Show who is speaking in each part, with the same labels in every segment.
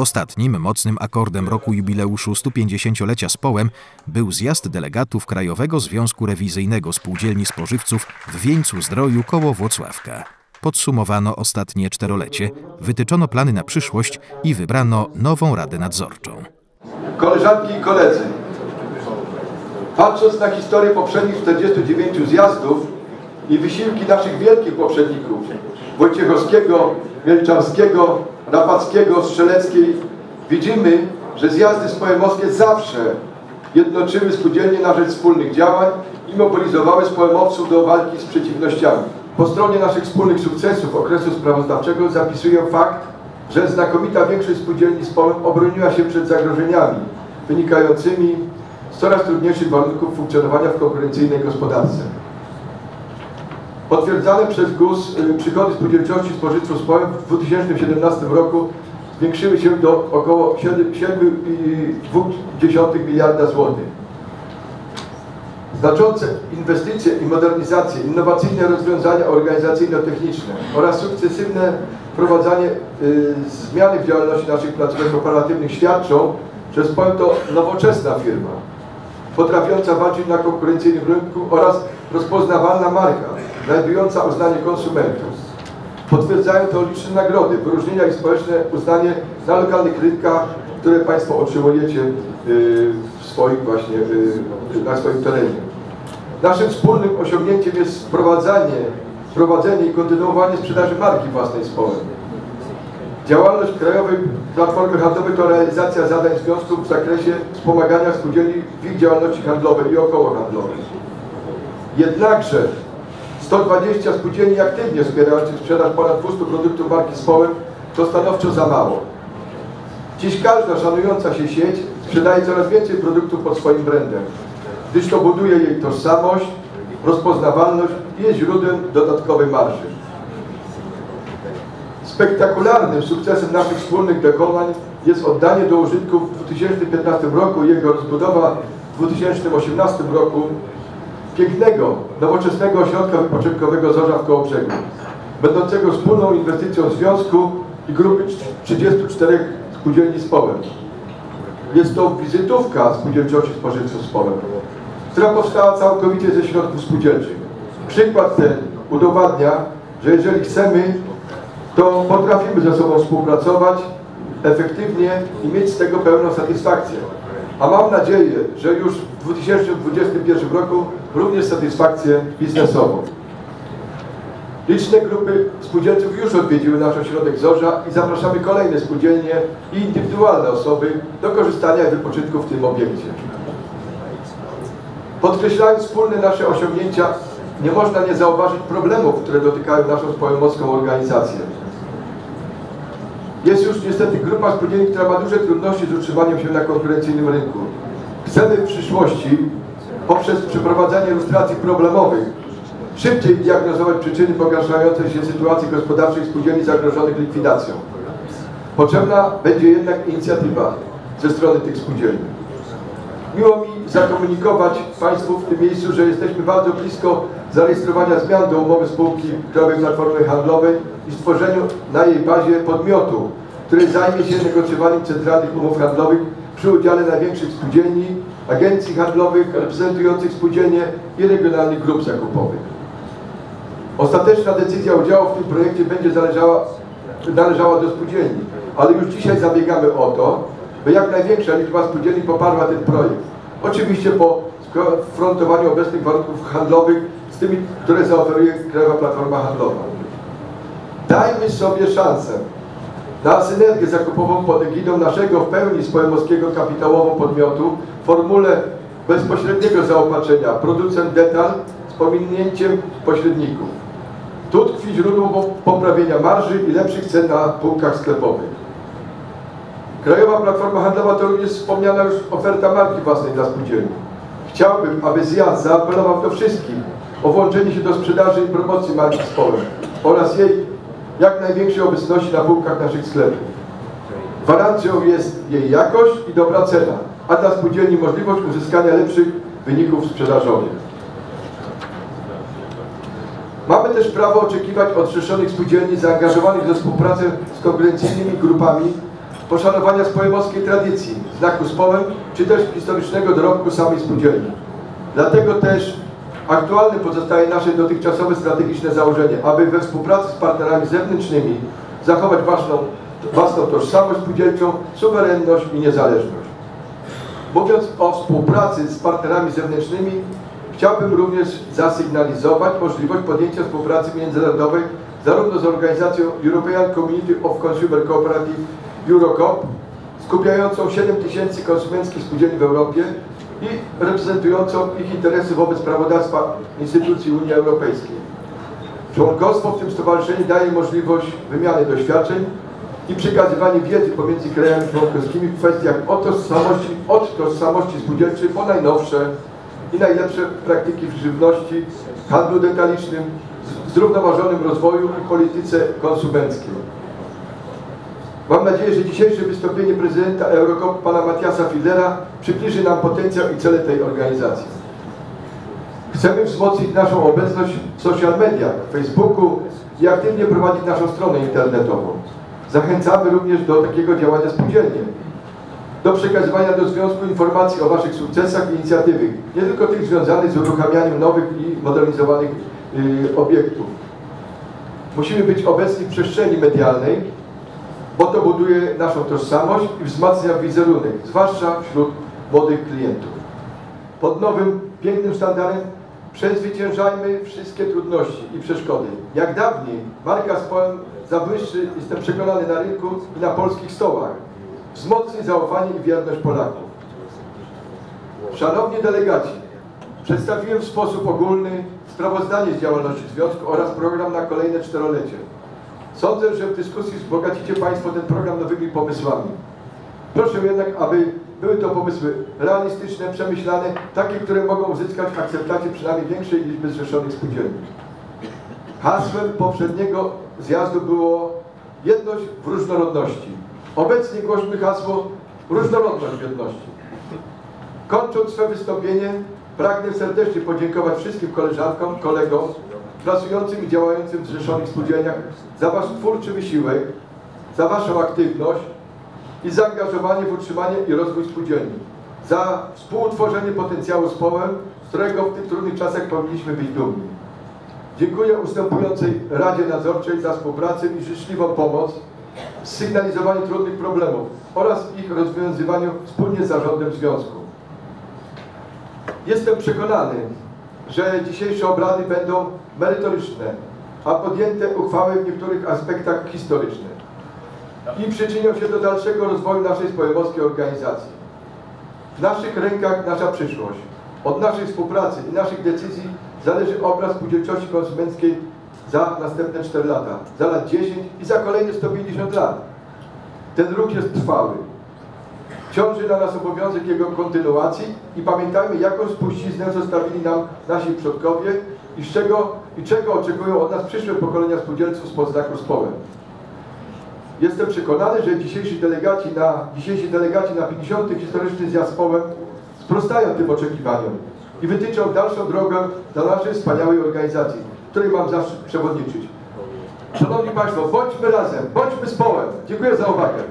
Speaker 1: Ostatnim mocnym akordem roku jubileuszu 150-lecia Społem był zjazd delegatów Krajowego Związku Rewizyjnego Spółdzielni Spożywców w Wieńcu-Zdroju koło Włocławka. Podsumowano ostatnie czterolecie, wytyczono plany na przyszłość i wybrano nową Radę Nadzorczą.
Speaker 2: Koleżanki i koledzy, patrząc na historię poprzednich 49 zjazdów i wysiłki naszych wielkich poprzedników Wojciechowskiego, Mielczarskiego, Rapackiego, Strzeleckiej, widzimy, że zjazdy społemowskie zawsze jednoczyły spółdzielnie na rzecz wspólnych działań i mobilizowały społemowców do walki z przeciwnościami. Po stronie naszych wspólnych sukcesów okresu sprawozdawczego zapisuję fakt, że znakomita większość spółdzielni Społem obroniła się przed zagrożeniami wynikającymi z coraz trudniejszych warunków funkcjonowania w konkurencyjnej gospodarce. Potwierdzane przez GUS przychody spółdzielczości spożywczych Społem w 2017 roku zwiększyły się do około 7,2 miliarda złotych. Znaczące inwestycje i modernizacje, innowacyjne rozwiązania organizacyjno-techniczne oraz sukcesywne wprowadzanie zmiany w działalności naszych placówek operatywnych świadczą, że Społem to nowoczesna firma, potrafiąca walczyć na konkurencyjnym rynku oraz rozpoznawalna marka, znajdująca uznanie konsumentów. Potwierdzają to liczne nagrody, wyróżnienia i społeczne uznanie na lokalnych rynkach, które Państwo otrzymujecie w swoim na swoim terenie. Naszym wspólnym osiągnięciem jest wprowadzenie i kontynuowanie sprzedaży marki własnej Społem. Działalność Krajowej Platformy Handlowej to realizacja zadań związków w zakresie wspomagania spółdzielni w ich działalności handlowej i okołohandlowej. Jednakże 120 spółdzielni aktywnie wspierających sprzedaż ponad 200 produktów marki Społem to stanowczo za mało. Dziś każda szanująca się sieć sprzedaje coraz więcej produktów pod swoim brandem, gdyż to buduje jej tożsamość, rozpoznawalność i jest źródłem dodatkowej marży. Spektakularnym sukcesem naszych wspólnych dokonań jest oddanie do użytku w 2015 roku i jego rozbudowa w 2018 roku pięknego, nowoczesnego ośrodka wypoczynkowego Zorza w Kołobrzegu, będącego wspólną inwestycją Związku i grupy 34 spółdzielni Społem. Jest to wizytówka spółdzielczości spożywczych Społem, która powstała całkowicie ze środków spółdzielczych. Przykład ten udowadnia, że jeżeli chcemy, to potrafimy ze sobą współpracować efektywnie i mieć z tego pełną satysfakcję. A mam nadzieję, że już w 2021 roku również satysfakcję biznesową. Liczne grupy spółdzielców już odwiedziły nasz ośrodek Zorza i zapraszamy kolejne spółdzielnie i indywidualne osoby do korzystania i wypoczynku w tym obiekcie. Podkreślając wspólne nasze osiągnięcia, nie można nie zauważyć problemów, które dotykają naszą społemowską organizację. Jest już niestety grupa spółdzielni, która ma duże trudności z utrzymaniem się na konkurencyjnym rynku. Chcemy w przyszłości, poprzez przeprowadzanie ilustracji problemowych, szybciej diagnozować przyczyny pogarszającej się sytuacji gospodarczej spółdzielni zagrożonych likwidacją. Potrzebna będzie jednak inicjatywa ze strony tych spółdzielni. Miło mi zakomunikować Państwu w tym miejscu, że jesteśmy bardzo blisko zarejestrowania zmian do umowy spółki Krajowej Platformy Handlowej i stworzeniu na jej bazie podmiotu, który zajmie się negocjowaniem centralnych umów handlowych przy udziale największych spółdzielni, agencji handlowych reprezentujących spółdzielnie i regionalnych grup zakupowych. Ostateczna decyzja udziału w tym projekcie będzie należała do spółdzielni, ale już dzisiaj zabiegamy o to, by jak największa liczba spółdzielni poparła ten projekt. Oczywiście po skonfrontowaniu obecnych warunków handlowych z tymi, które zaoferuje Krajowa Platforma Handlowa. Dajmy sobie szansę na synergię zakupową pod egidą naszego w pełni społemowskiego kapitałową podmiotu w formule bezpośredniego zaopatrzenia producent detal z pominięciem pośredników. Tu tkwi źródło poprawienia marży i lepszych cen na półkach sklepowych. Krajowa Platforma Handlowa to również wspomniana już oferta marki własnej dla spółdzielni. Chciałbym, aby zjazd zaapelował do wszystkich o włączenie się do sprzedaży i promocji marki Społem oraz jej jak największej obecności na półkach naszych sklepów. Gwarancją jest jej jakość i dobra cena, a dla spółdzielni możliwość uzyskania lepszych wyników sprzedażowych. Mamy też prawo oczekiwać od zrzeszonych spółdzielni zaangażowanych we współpracę z konkurencyjnymi grupami poszanowania społecznej tradycji, znaku społem, czy też historycznego dorobku samej spółdzielni. Dlatego też aktualne pozostaje nasze dotychczasowe strategiczne założenie, aby we współpracy z partnerami zewnętrznymi zachować własną tożsamość spółdzielczą, suwerenność i niezależność. Mówiąc o współpracy z partnerami zewnętrznymi, chciałbym również zasygnalizować możliwość podjęcia współpracy międzynarodowej zarówno z organizacją European Community of Consumer Cooperative Eurocop, skupiającą 7 000 konsumenckich spółdzielni w Europie i reprezentującą ich interesy wobec prawodawstwa instytucji Unii Europejskiej. Członkostwo w tym stowarzyszeniu daje możliwość wymiany doświadczeń i przekazywania wiedzy pomiędzy krajami członkowskimi w kwestiach od tożsamości spółdzielczej po najnowsze i najlepsze praktyki w żywności, handlu detalicznym, zrównoważonym rozwoju i polityce konsumenckiej. Mam nadzieję, że dzisiejsze wystąpienie prezydenta Eurocop, pana Matthiasa Fidlera, przybliży nam potencjał i cele tej organizacji. Chcemy wzmocnić naszą obecność w social mediach, Facebooku i aktywnie prowadzić naszą stronę internetową. Zachęcamy również do takiego działania spółdzielnie, do przekazywania do Związku informacji o waszych sukcesach i inicjatywach, nie tylko tych związanych z uruchamianiem nowych i modernizowanych obiektów. Musimy być obecni w przestrzeni medialnej, bo to buduje naszą tożsamość i wzmacnia wizerunek, zwłaszcza wśród młodych klientów. Pod nowym, pięknym sztandarem przezwyciężajmy wszystkie trudności i przeszkody. Jak dawniej marka Społem zabłyszczy, jestem przekonany, na rynku i na polskich stołach. Wzmocni zaufanie i wierność Polaków. Szanowni delegaci, przedstawiłem w sposób ogólny sprawozdanie z działalności Związku oraz program na kolejne 4-lecie. Sądzę, że w dyskusji wzbogacicie Państwo ten program nowymi pomysłami. Proszę jednak, aby były to pomysły realistyczne, przemyślane, takie, które mogą uzyskać akceptację przynajmniej większej liczby zrzeszonych spółdzielni. Hasłem poprzedniego zjazdu było jedność w różnorodności. Obecnie głośmy hasło różnorodność w jedności. Kończąc swe wystąpienie, pragnę serdecznie podziękować wszystkim koleżankom, kolegom pracującym i działającym w zrzeszonych spółdzielniach za wasz twórczy wysiłek, za waszą aktywność i zaangażowanie w utrzymanie i rozwój spółdzielni, za współtworzenie potencjału społem, z którego w tych trudnych czasach powinniśmy być dumni. Dziękuję ustępującej Radzie Nadzorczej za współpracę i życzliwą pomoc w sygnalizowaniu trudnych problemów oraz ich rozwiązywaniu wspólnie z zarządem Związku. Jestem przekonany, że dzisiejsze obrady będą merytoryczne, a podjęte uchwały w niektórych aspektach historyczne i przyczynią się do dalszego rozwoju naszej społecznej organizacji. W naszych rękach nasza przyszłość. Od naszej współpracy i naszych decyzji zależy obraz spółdzielczości konsumenckiej za następne 4 lata, za lat 10 i za kolejne 150 lat. Ten ruch jest trwały. Ciąży na nas obowiązek jego kontynuacji i pamiętajmy, jaką spuściznę zostawili nam nasi przodkowie i czego oczekują od nas przyszłe pokolenia spółdzielców spod znaku społem. Jestem przekonany, że dzisiejsi delegaci na 50. historyczny zjazd społem sprostają tym oczekiwaniom i wytyczą dalszą drogę dla naszej wspaniałej organizacji, której mam zaszczyt przewodniczyć. Szanowni Państwo, bądźmy razem, bądźmy społem. Dziękuję za uwagę.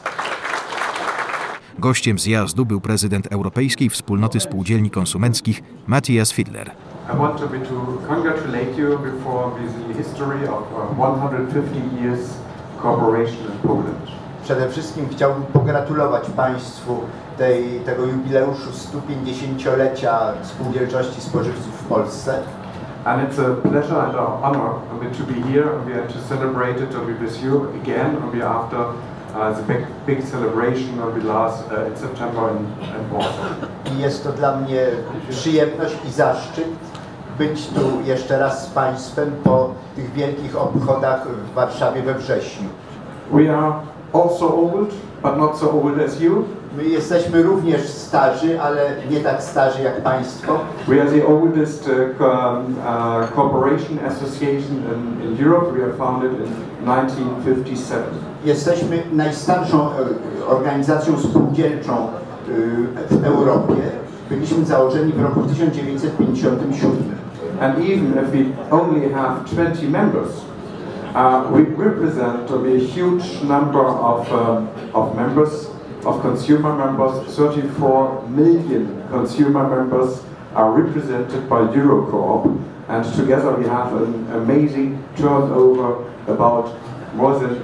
Speaker 1: Gościem zjazdu był prezydent Europejskiej Wspólnoty Spółdzielni Konsumenckich Matthias Fidler.
Speaker 3: I want to congratulate you before the history of 150 years cooperation in Poland.
Speaker 4: Przede wszystkim chciałbym pogratulować Państwu tego jubileuszu 150-lecia spółdzielczości spożywców w Polsce.
Speaker 3: And it's a pleasure and an honor to be here and to celebrate it with you again after the big celebration will be last in September in Warsaw.
Speaker 4: I jest to dla mnie przyjemność i zaszczyt być tu jeszcze raz z Państwem po tych wielkich obchodach w Warszawie we wrześniu.
Speaker 3: We are also old, but not so old as you.
Speaker 4: My jesteśmy również starzy, ale nie tak starzy jak Państwo.
Speaker 3: We are the oldest cooperation association in Europe. We are founded in 1957.
Speaker 4: Jesteśmy najstarszą organizacją spółdzielczą w Europie. Byliśmy założeni w roku 1957.
Speaker 3: And even if we only have 20 members, We represent a huge number of members, of consumer members. 34 million consumer members are represented by Eurocorp, and together we have an amazing turnover, about more than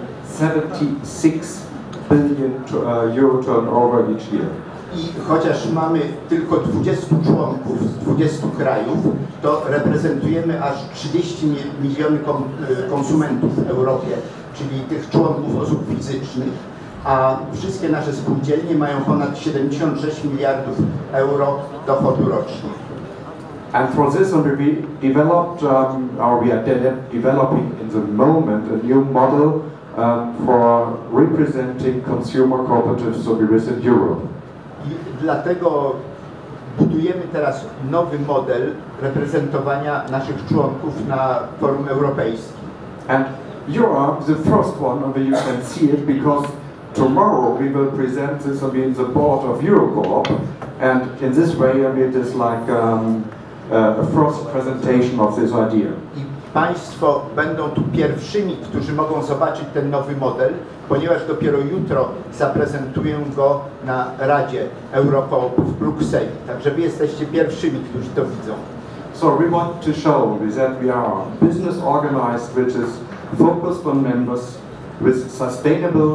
Speaker 3: 76 billion euro turnover each year.
Speaker 4: I chociaż mamy tylko 20 członków z 20 krajów, to reprezentujemy aż 30 miliony konsumentów w Europie, czyli tych członków osób fizycznych, a wszystkie nasze spółdzielnie mają ponad 76 miliardów euro dochodu rocznie.
Speaker 3: And for this, we developed, or we are developing in the moment a new model for representing consumer cooperatives within Europe.
Speaker 4: I dlatego budujemy teraz nowy model reprezentowania naszych członków na forum europejskim.
Speaker 3: And you are the first one, you can see it, because tomorrow we will present this in the board of Eurocorp, and in this way it is like a first presentation of this idea.
Speaker 4: I Państwo będą tu pierwszymi, którzy mogą zobaczyć ten nowy model, ponieważ dopiero jutro zaprezentuję go na Radzie Eurocorp w Brukseli. Także Wy jesteście pierwszymi, którzy to widzą.
Speaker 3: So we want to show that we are a business organized which is focused on members with sustainable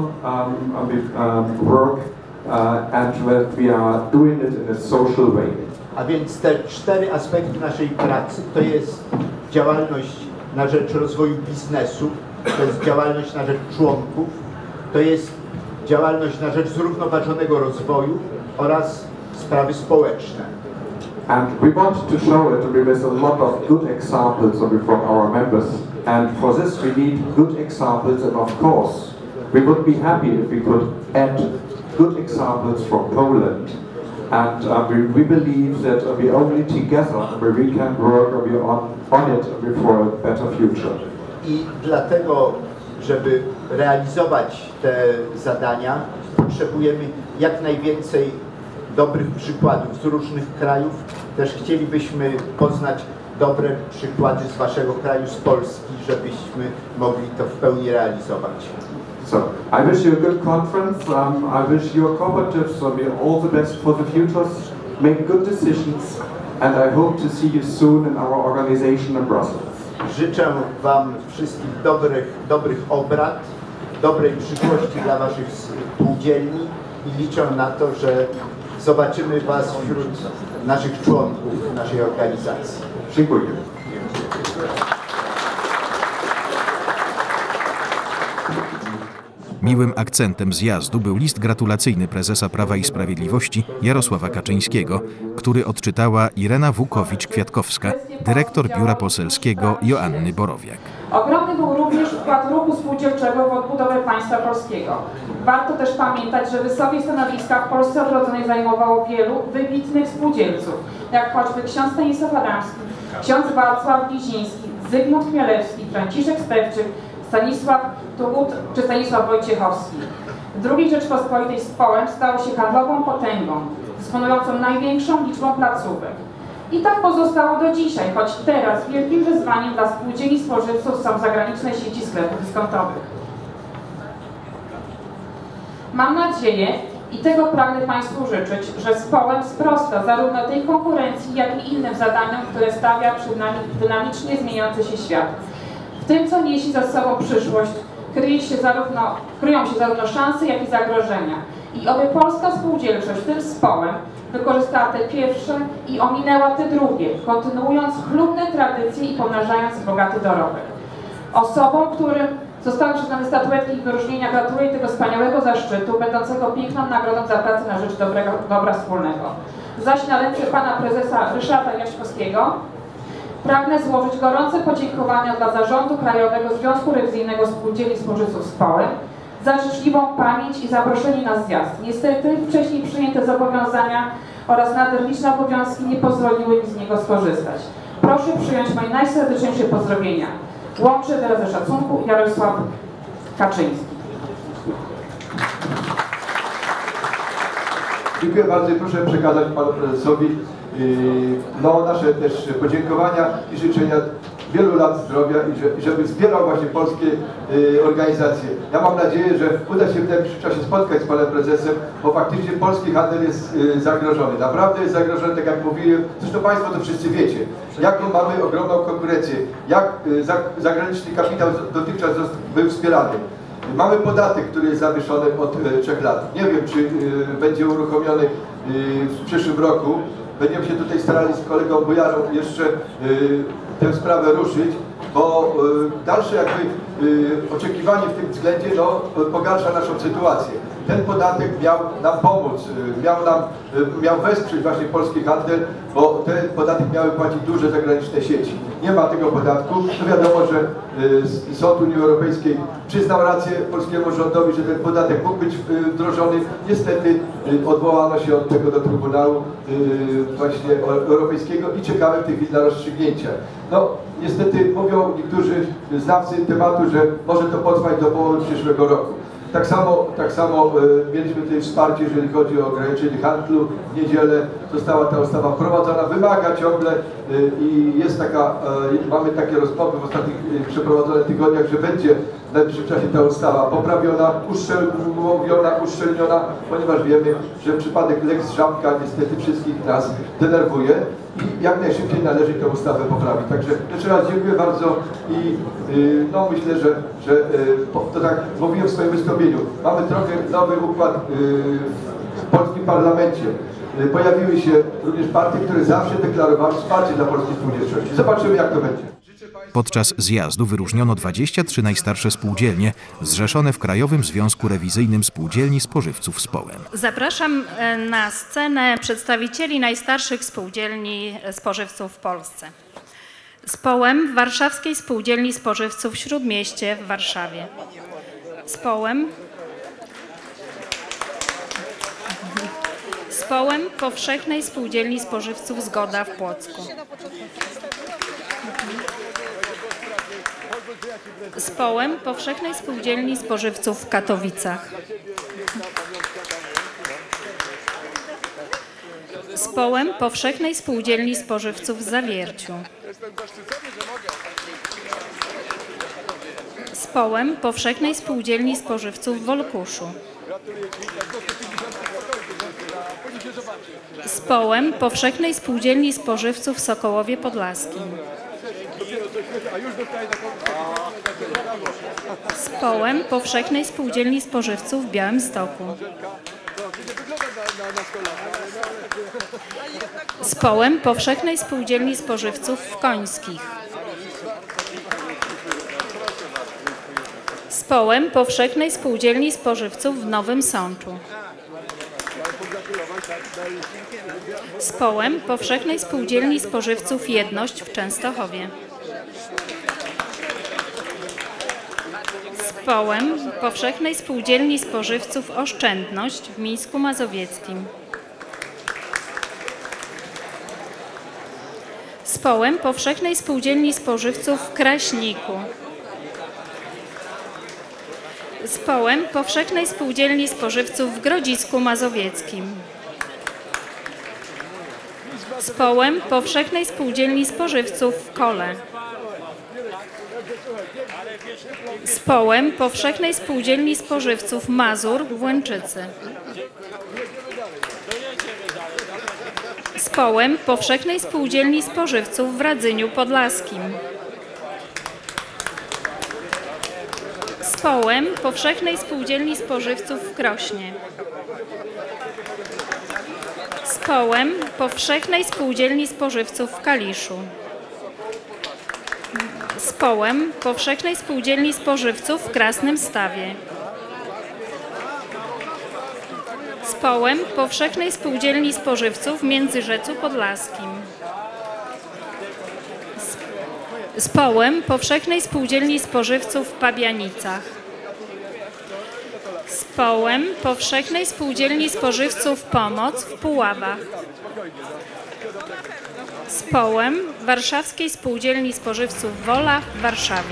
Speaker 3: work and that we are doing it in a social way.
Speaker 4: A więc te 4 aspekty naszej pracy to jest działalność na rzecz rozwoju biznesu, to jest działalność na rzecz członków, to jest działalność na rzecz zrównoważonego rozwoju oraz sprawy społeczne.
Speaker 3: And we want to show it with a lot of good examples from our members. And for this we need good examples, and of course we would be happy if we could add good examples from Poland. And we believe that we only together we can work on it for a better future.
Speaker 4: I dlatego, żeby realizować te zadania, potrzebujemy jak najwięcej dobrych przykładów z różnych krajów. Też chcielibyśmy poznać dobre przykłady z Waszego kraju, z Polski, żebyśmy mogli to w pełni realizować.
Speaker 3: So, I wish you a good conference. I wish your cooperatives all the best for the futures. Make good decisions, and I hope to see you soon in our organization in Brussels.
Speaker 4: Życzę Wam wszystkich dobrych obrad, dobrej przyszłości dla Waszych spółdzielni i liczę na to, że zobaczymy Was wśród naszych członków naszej organizacji.
Speaker 3: Dziękuję.
Speaker 1: Miłym akcentem zjazdu był list gratulacyjny prezesa Prawa i Sprawiedliwości Jarosława Kaczyńskiego, który odczytała Irena Wukowicz-Kwiatkowska, dyrektor biura poselskiego Joanny Borowiak.
Speaker 5: Ogromny był również wkład ruchu spółdzielczego w odbudowę państwa polskiego. Warto też pamiętać, że wysokie stanowiska w Polsce odrodzonej zajmowało wielu wybitnych spółdzielców, jak choćby ksiądz Stanisław Adamski, ksiądz Wacław Giziński, Zygmunt Chmielewski, Franciszek Stefczyk, Stanisław Tugut czy Stanisław Wojciechowski. W II Rzeczpospolitej Społem stał się handlową potęgą, dysponującą największą liczbą placówek. I tak pozostało do dzisiaj, choć teraz wielkim wyzwaniem dla spółdzielni spożywców są zagraniczne sieci sklepów dyskontowych. Mam nadzieję, i tego pragnę Państwu życzyć, że Społem sprosta zarówno tej konkurencji, jak i innym zadaniom, które stawia przed nami dynamicznie zmieniający się świat. W tym, co niesie za sobą przyszłość, kryją się zarówno szanse, jak i zagrożenia. I oby polska spółdzielczość, w tym Społem, wykorzystała te pierwsze i ominęła te drugie, kontynuując chlubne tradycje i pomnażając bogaty dorobek. Osobom, którym zostały przyznane statuetki i wyróżnienia, gratuluję tego wspaniałego zaszczytu, będącego piękną nagrodą za pracę na rzecz dobra wspólnego. Zaś na ręce pana prezesa Ryszarda Jaśkowskiego pragnę złożyć gorące podziękowania dla Zarządu Krajowego Związku Rewizyjnego Spółdzielni Spożywców Społem za życzliwą pamięć i zaproszenie na zjazd. Niestety wcześniej przyjęte zobowiązania oraz nader liczne obowiązki nie pozwoliły mi z niego skorzystać. Proszę przyjąć moje najserdeczniejsze pozdrowienia. Łączy wyrazy szacunku Jarosław Kaczyński.
Speaker 2: Dziękuję bardzo i proszę przekazać panu prezesowi nasze też podziękowania i życzenia wielu lat zdrowia i żeby wspierał właśnie polskie organizacje. Ja mam nadzieję, że uda się w najbliższym czasie spotkać z panem prezesem, bo faktycznie polski handel jest zagrożony. Naprawdę jest zagrożony, tak jak mówiłem, zresztą państwo to wszyscy wiecie, jaką mamy ogromną konkurencję, jak zagraniczny kapitał dotychczas był wspierany. Mamy podatek, który jest zawieszony od 3 lat. Nie wiem, czy będzie uruchomiony w przyszłym roku. Będziemy się tutaj starali z kolegą Bujarą jeszcze tę sprawę ruszyć, bo dalsze jakby oczekiwanie w tym względzie pogarsza naszą sytuację. Ten podatek miał nam pomóc, miał wesprzeć właśnie polski handel, bo ten podatek miały płacić duże zagraniczne sieci. Nie ma tego podatku. No wiadomo, że Sąd Unii Europejskiej przyznał rację polskiemu rządowi, że ten podatek mógł być wdrożony. Niestety odwołano się od tego do Trybunału właśnie Europejskiego i czekamy w tej chwili na rozstrzygnięcia. No niestety mówią niektórzy znawcy tematu, że może to potrwać do połowy przyszłego roku. Tak samo mieliśmy tutaj wsparcie, jeżeli chodzi o ograniczenie handlu. W niedzielę została ta ustawa wprowadzona, wymaga ciągle i jest mamy takie rozmowy w ostatnich przeprowadzonych tygodniach, że będzie w najbliższym czasie ta ustawa poprawiona, uszczelniona, ponieważ wiemy, że przypadek Lex Żabka niestety wszystkich nas denerwuje i jak najszybciej należy tę ustawę poprawić. Także jeszcze raz dziękuję bardzo i no myślę, że to tak mówiłem w swoim wystąpieniu, mamy trochę nowy układ w polskim parlamencie. Pojawiły się również partie, które zawsze deklarowały wsparcie dla polskiej spółdzielczości. Zobaczymy, jak to będzie.
Speaker 1: Podczas zjazdu wyróżniono 23 najstarsze spółdzielnie zrzeszone w Krajowym Związku Rewizyjnym Spółdzielni Spożywców Społem.
Speaker 6: Zapraszam na scenę przedstawicieli najstarszych spółdzielni spożywców w Polsce. Społem w Warszawskiej Spółdzielni Spożywców w Śródmieście w Warszawie. Społem Powszechnej Spółdzielni Spożywców Zgoda w Płocku. Społem Powszechnej Spółdzielni Spożywców w Katowicach. Społem Powszechnej Spółdzielni Spożywców w Zawierciu. Społem Powszechnej Spółdzielni Spożywców w Wolkuszu. Społem Powszechnej Spółdzielni Spożywców w Sokołowie Podlaskim. Społem Powszechnej Spółdzielni Spożywców w Białymstoku. Społem Powszechnej Spółdzielni Spożywców w Końskich. Społem Powszechnej Spółdzielni Spożywców w Nowym Sączu. Społem Powszechnej Spółdzielni Spożywców Jedność w Częstochowie. Społem Powszechnej Spółdzielni Spożywców Oszczędność w Mińsku Mazowieckim. Społem Powszechnej Spółdzielni Spożywców w Kraśniku. Społem Powszechnej Spółdzielni Spożywców w Grodzisku Mazowieckim. Społem Powszechnej Spółdzielni Spożywców w Kole. Społem Powszechnej Spółdzielni Spożywców Mazur w Łęczycy. Społem Powszechnej Spółdzielni Spożywców w Radzyniu Podlaskim. Społem Powszechnej Spółdzielni Spożywców w Krośnie. Społem Powszechnej Spółdzielni Spożywców w Kaliszu. Społem Powszechnej Spółdzielni Spożywców w Krasnym Stawie. Społem Powszechnej Spółdzielni Spożywców w Międzyrzecu Podlaskim. Społem Powszechnej Spółdzielni Spożywców w Pabianicach. Społem Powszechnej Spółdzielni Spożywców Pomoc w Puławach. Społem Warszawskiej Spółdzielni Spożywców Wola w Warszawie.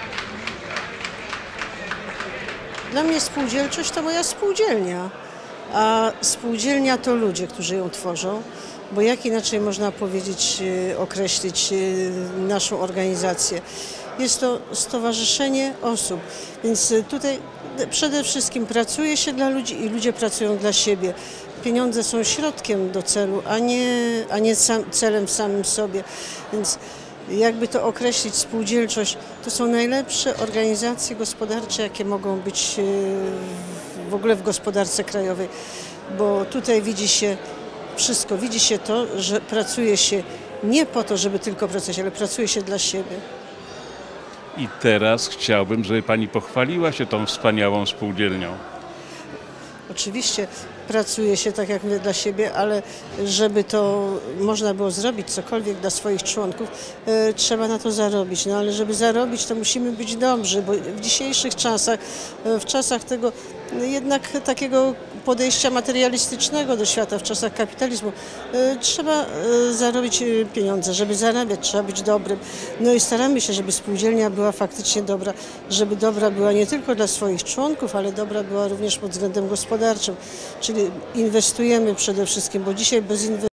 Speaker 7: Dla mnie spółdzielczość to moja spółdzielnia. a spółdzielnia to ludzie, którzy ją tworzą, bo jak inaczej można powiedzieć, określić naszą organizację. Jest to stowarzyszenie osób, więc tutaj przede wszystkim pracuje się dla ludzi i ludzie pracują dla siebie. Pieniądze są środkiem do celu, a nie celem w samym sobie. Więc jakby to określić, spółdzielczość to są najlepsze organizacje gospodarcze, jakie mogą być w ogóle w gospodarce krajowej, bo tutaj widzi się wszystko. Widzi się to, że pracuje się nie po to, żeby tylko pracować, ale pracuje się dla siebie.
Speaker 8: I teraz chciałbym, żeby Pani pochwaliła się tą wspaniałą spółdzielnią.
Speaker 7: Oczywiście pracuje się, tak jak mówię, dla siebie, ale żeby to można było zrobić cokolwiek dla swoich członków, trzeba na to zarobić. No ale żeby zarobić, to musimy być dobrzy, bo w dzisiejszych czasach, w czasach tego jednak takiego podejścia materialistycznego do świata, w czasach kapitalizmu, trzeba zarobić pieniądze. Żeby zarabiać, trzeba być dobrym. No i staramy się, żeby spółdzielnia była faktycznie dobra, żeby dobra była nie tylko dla swoich członków, ale dobra była również pod względem gospodarczym. Czyli inwestujemy przede wszystkim, bo dzisiaj bez inwestycji